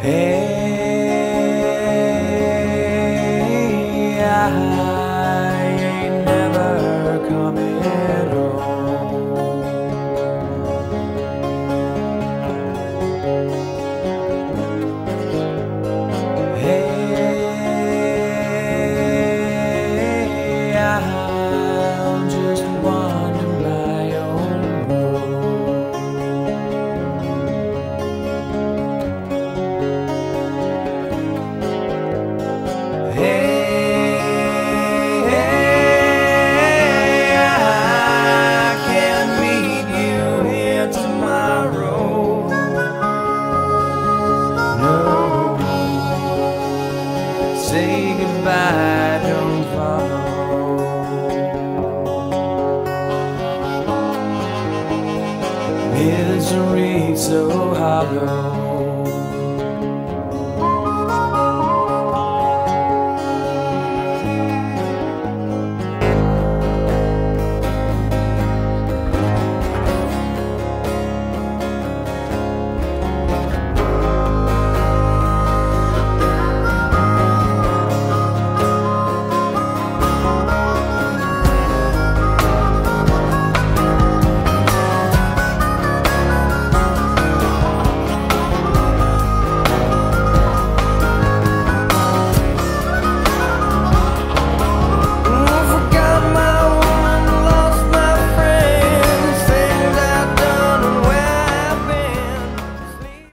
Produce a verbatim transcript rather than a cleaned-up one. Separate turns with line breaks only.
Hey, I ain't never coming home. Hey, I'll just wander my own road. Hey, hey, I can meet you here tomorrow. No, say goodbye, don't follow. Misery so hollow.